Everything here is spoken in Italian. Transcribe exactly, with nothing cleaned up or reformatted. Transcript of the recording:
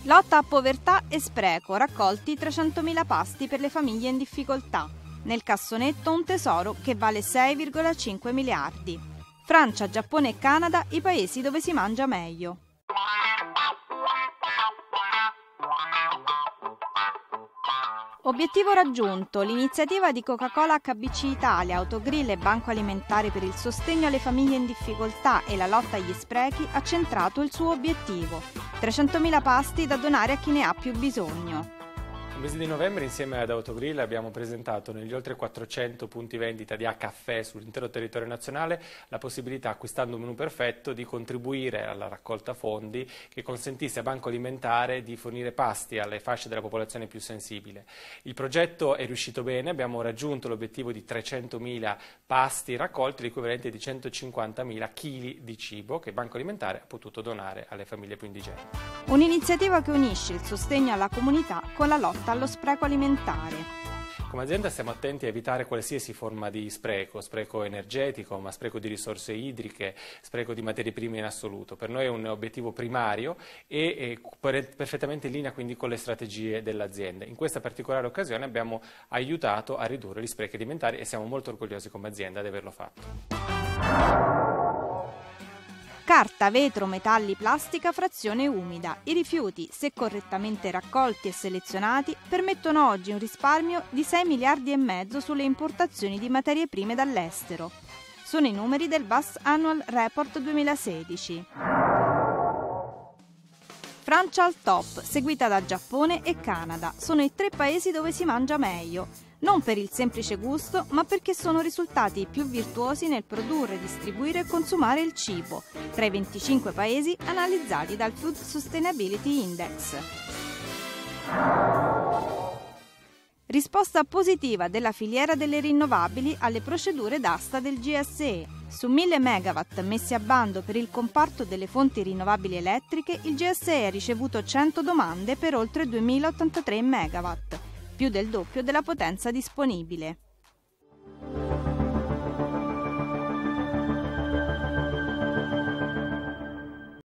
Lotta a povertà e spreco, raccolti trecentomila pasti per le famiglie in difficoltà. Nel cassonetto un tesoro che vale sei virgola cinque miliardi. Francia, Giappone e Canada, i paesi dove si mangia meglio. Obiettivo raggiunto. L'iniziativa di Coca-Cola acca bi ci Italia, Autogrill e Banco Alimentare per il sostegno alle famiglie in difficoltà e la lotta agli sprechi ha centrato il suo obiettivo. trecentomila pasti da donare a chi ne ha più bisogno. Nel mese di novembre insieme ad Autogrill abbiamo presentato negli oltre quattrocento punti vendita di A-Caffè sull'intero territorio nazionale la possibilità, acquistando un menù perfetto, di contribuire alla raccolta fondi che consentisse a Banco Alimentare di fornire pasti alle fasce della popolazione più sensibile. Il progetto è riuscito bene, abbiamo raggiunto l'obiettivo di trecentomila pasti raccolti, l'equivalente di centocinquantamila chili di cibo che Banco Alimentare ha potuto donare alle famiglie più indigenti. Un'iniziativa che unisce il sostegno alla comunità con la lotta allo spreco alimentare. Come azienda stiamo attenti a evitare qualsiasi forma di spreco, spreco energetico, ma spreco di risorse idriche, spreco di materie prime in assoluto. Per noi è un obiettivo primario e è perfettamente in linea quindi con le strategie dell'azienda. In questa particolare occasione abbiamo aiutato a ridurre gli sprechi alimentari e siamo molto orgogliosi come azienda di averlo fatto. Carta, vetro, metalli, plastica, frazione umida. I rifiuti, se correttamente raccolti e selezionati, permettono oggi un risparmio di sei miliardi e mezzo sulle importazioni di materie prime dall'estero. Sono i numeri del V A S Annual Report duemilasedici. Francia al top, seguita da Giappone e Canada. Sono i tre paesi dove si mangia meglio. Non per il semplice gusto, ma perché sono risultati i più virtuosi nel produrre, distribuire e consumare il cibo, tra i venticinque paesi analizzati dal Food Sustainability Index. Risposta positiva della filiera delle rinnovabili alle procedure d'asta del G S E. Su mille megawatt messi a bando per il comparto delle fonti rinnovabili elettriche, il G S E ha ricevuto cento domande per oltre duemilaottantatré megawatt. Più del doppio della potenza disponibile.